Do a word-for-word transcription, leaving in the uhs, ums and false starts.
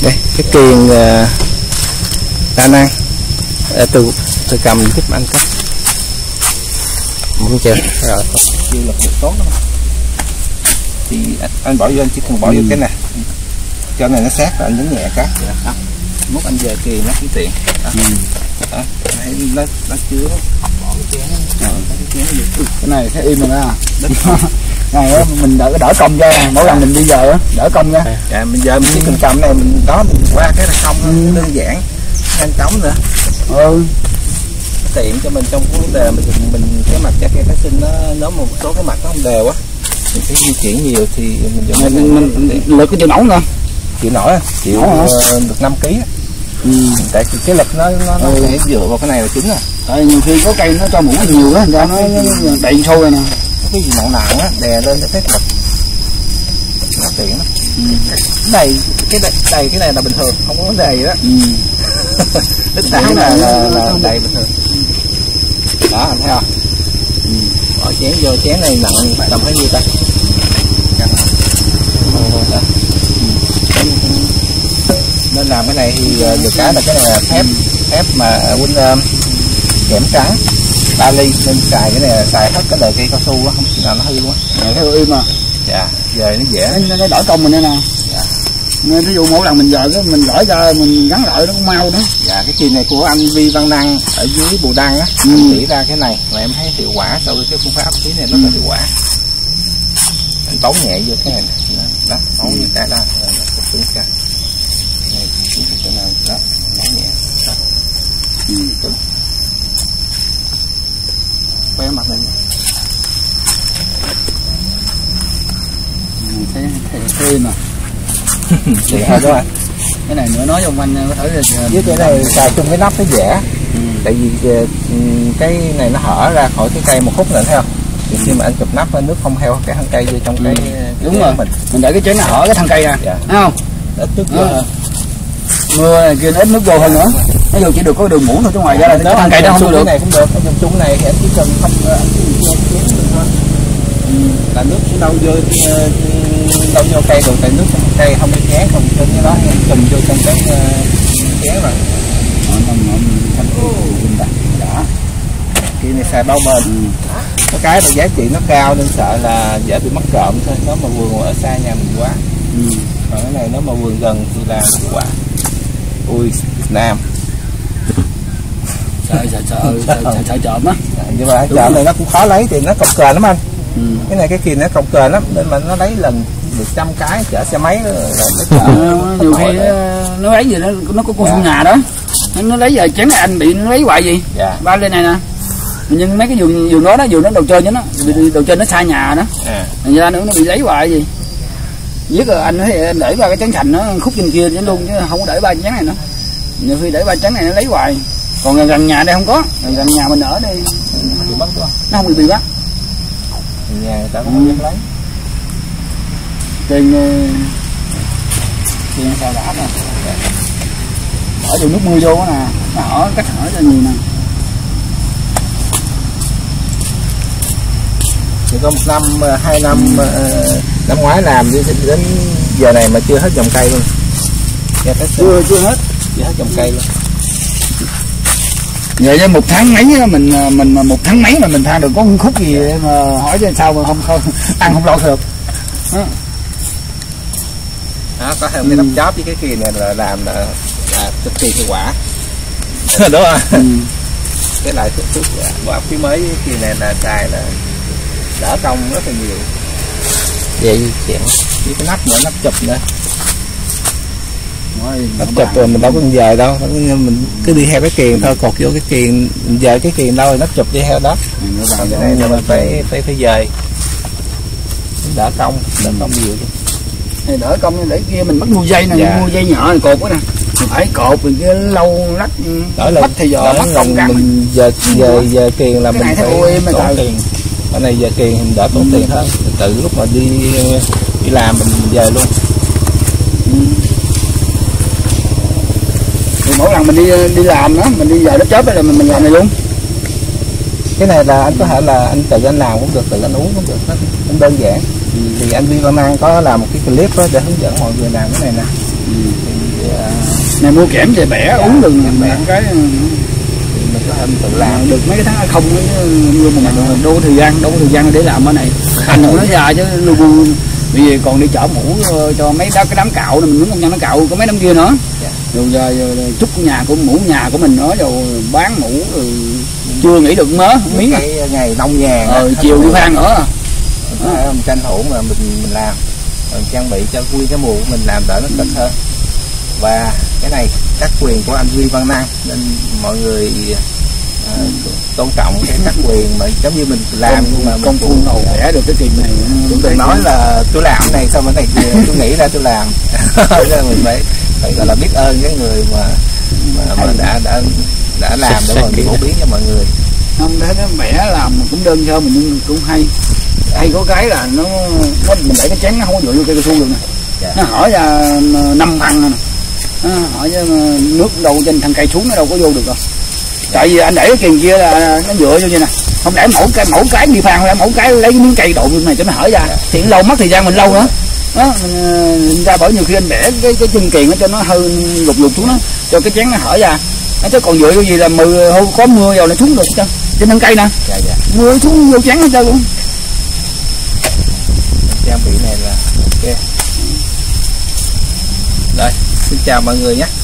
Đây cái kiềng uh, đa năng. À, từ từ cầm giúp anh cái muốn chưa rồi chưa lập được tốt lắm. Thì anh, anh bỏ vô, anh chỉ cần bỏ ừ. vô cái này cho này nó sát rồi anh nhấn nhẹ cái đó. Múc anh về kiềng nó cũng tiện đó. Ừ. Đó. Đấy, nó nó chứa bỏ cái chén đó. Cái, chén cái này thấy im rồi đó. Này đó, mình đỡ đỡ công cho mỗi lần mình đi giờ á đỡ công nha. Dạ bây giờ mình chỉ cần cầm này mình đó mình qua cái là không ừ. đơn giản nhanh chóng nữa. Ừ. Tiện cho mình trong cái vấn đề mình mình cái mặt trái cây phát sinh nó nếu một số cái mặt nó không đều á mình phải di chuyển nhiều thì mình dùng mình, mình, mình lực cái chịu nổi nè chịu nổi chịu nổi uh, được năm ký á. Ừ. Tại vì cái lực nó nó, nó ừ. sẽ dựa vào cái này là chính rồi. Tại nhiều khi có cây nó cho muỗng nhiều á ra nó đầy sôi rồi nè cái gì nặng nặng á đè lên nó phép lực nó tiện lắm. Ừ. Đầy cái đầy, đầy cái này là bình thường không có vấn đề gì đó. Ừ. Đứt đá là, là, là đầy bình thường đó anh thấy không. Ừ. Bỏ chén vô chén này nặng tầm bao nhiêu ta nên làm cái này thì được cái là cái này là thép thép mà huynh kẽm trắng ba ly nên xài cái này xài hết cái đời cây cao su á không nào nó hư quá theo im mà. Dạ về nó dễ nó, nó đỡ công mình đây nè. Dạ. Nên ví dụ mỗi lần mình giờ cái mình gửi ra mình gắn lại nó cũng mau nữa. Dạ cái chìm này của anh Vi Văn Năng ở dưới Bù Đăng á. Ừ. Anh chỉ ra cái này mà em thấy hiệu quả so với cái phương pháp áp khí này rất là hiệu quả. Anh bóng nhẹ vô cái này nè đó bóng như cái đó rồi nó cứng cái này cái nào đó bóng nhẹ đó. Ừ. Cứng quay mặt này thấy thấy thấy mà thì thôi đó anh cái này nữa nói cho anh có thể là với cái này xài chung cái nắp nó dễ. Ừ. Tại vì cái này nó hở ra khỏi cái cây một khúc nữa thấy không thì khi mà anh chụp nắp nước không heo cái thân cây vô trong ừ. cái đúng rồi mình mình để cái chén nó hở cái thân cây nè. Dạ. Thấy không ít nước vô mưa này kia ít nước vô hơn nữa nó vô chỉ được có đường muỗng thôi chứ ngoài ra là cái thân cây nó không được. Cái này cũng được anh dùng chung này thì anh chỉ cần không anh chỉ chén được thôi. Ừ. Là nước cũng đâu vô đâu vô cây rồi tại nước trong cây không có chén không trên cái đó anh chùm vô trong cái chén rồi đó kia này xài bao bền. Ừ. Có cái là giá trị nó cao nên sợ là dễ bị mất trộm thôi nếu mà vườn ở xa nhà mình quá. Ừ. Còn cái này nếu mà vườn gần thì là hiệu quả. Ui Việt Nam sợ sợ sợ sợ, sợ trộm á. Nhưng mà trộm này nó cũng khó lấy thì nó cọc kềnh lắm anh. Ừ. Cái này cái kia nó cọc kềnh lắm nên mà nó lấy lần được trăm cái chở xe máy rồi nó nhiều khi nó lấy gì nó nó có con sông nhà đó nó lấy giờ chén này anh bị nó lấy hoài gì. Dạ. Ba lên này nè nhưng mấy cái vườn vườn đó đó vườn nó đầu trên nó đầu trên nó xa nhà đó. À. Thành ra nữa nó bị lấy hoài gì nhất là anh thấy anh để ba cái chén thành nó khúc trên kia luôn chứ không có để ba chén này nữa nhiều khi để ba chén này nó lấy hoài còn gần, gần nhà đây không có gần nhà mình ở đây nó bị bắt đó. Nó không bị bị bắt nhà người ta không dám lấy trên trên sao đã nè bỏ vô nước mưa vô đó nè nó hở cách hở cho nhiều nè chỉ có một năm hai năm ừ. Năm ngoái làm đi đến giờ này mà chưa hết dòng cây luôn. Chưa chưa hết chưa hết dòng cây luôn. Vậy chứ một tháng mấy mình mình một tháng mấy mà mình than được có khúc gì mà hỏi cho sao mà không không ăn không lo được. Đó. Đó có thêm cái nắp chóp với cái kia này là làm là, là cực kỳ hiệu quả. Đúng không? Ừ. Cái lại thuốc thuốc bộ áp khí mới cái kia này là xài là đỡ công rất là nhiều. Vậy chuyện với cái nắp nữa nắp chụp nữa. Nắp chụp rồi mình đâu có dời đâu mình cứ đi theo cái kiềng thôi cột vô cái kiềng mình dời cái kiềng đâu rồi nắp chụp đi theo đó. Còn cái này là mình phải phải phải dời đỡ công đỡ công nhiều chứ đỡ công để kia mình bắt mua dây này. Dạ. Mua dây nhỏ này cột quá nè phải cột rồi cái lâu lắc mất thì giờ mất công căng mình giờ giờ giờ kiềng là cái mình phải tốn tiền ở này giờ kiềng mình đỡ tốn ừ. tiền hơn tự lúc mà đi đi làm mình về luôn. Ừ. Thì mỗi lần mình đi đi làm đó mình đi về đất chớp là mình mình làm này luôn. Cái này là anh có thể là anh tự anh làm cũng được tự anh uống cũng được nó cũng đơn giản. Ừ. Thì anh Vi Văn Năng có làm một cái clip đó để hướng dẫn mọi người làm cái này nè. Ừ. Thì, uh, này mua kẽm về bẻ dạ, uống đừng kẽm bẻ. cái mình có thể tự làm được mấy cái tháng không như mà mình đâu có thời gian đâu có thời gian để làm cái này anh nó dài chứ lu bu bây giờ còn đi chở mũ cho mấy đó cái đám cạo này mình muốn công nhân nó cạo có mấy đám kia nữa. Dạ. Rồi giờ trúc của nhà của mũ nhà của mình nữa rồi bán mũ rồi chưa nghĩ được mớ miếng cái à. Ngày nông nhàn ờ, chiều đi phan nữa mình, mình tranh thủ mà mình mình làm mình trang bị cho nguyên cái mùa của mình làm đỡ nó cực hơn. Và cái này tác quyền của anh Duy Văn Năng nên mọi người à, tôn trọng cái tác quyền mà giống như mình làm nhưng mà công phu ngầu vẽ được cái kỳ này. Tôi từng nói là tôi làm này xong cái này tôi nghĩ ra tôi làm nên mình phải phải gọi là biết ơn cái người mà mà, mà đã đã đã làm để mà phổ biến cho mọi người. Không thấy nó vẽ làm cũng đơn sơ nhưng cũng hay hay có cái là nó, nó mình để cái chén nó không có dựa vô cây cao su được nè. Dạ. Nó hỏi ra năm thằng nè, nó hỏi ra nước đâu trên thằng cây xuống nó đâu có vô được đâu. Tại vì anh để cái kiềng kia là nó dựa vô như nè, không để mẫu cái mẫu cái đi phan, không để mẫu cái lấy cái miếng cây độ này cho nó hở ra. Dạ. Thì lâu mất thời gian mình lâu nữa. Đó, mình ra bởi nhiều khi anh bẻ cái cái chân kiềng nó cho nó hơi lục lục xuống đó, cho cái chén nó hở ra. Nó chứ còn dựa cái gì là mưa hôm có mưa vào nó xuống được chứ. Trên thân cây nè. Dạ, dạ. Mưa xuống vô chén hết trơn luôn. Trang bị này là ok. Rồi, xin chào mọi người nhé.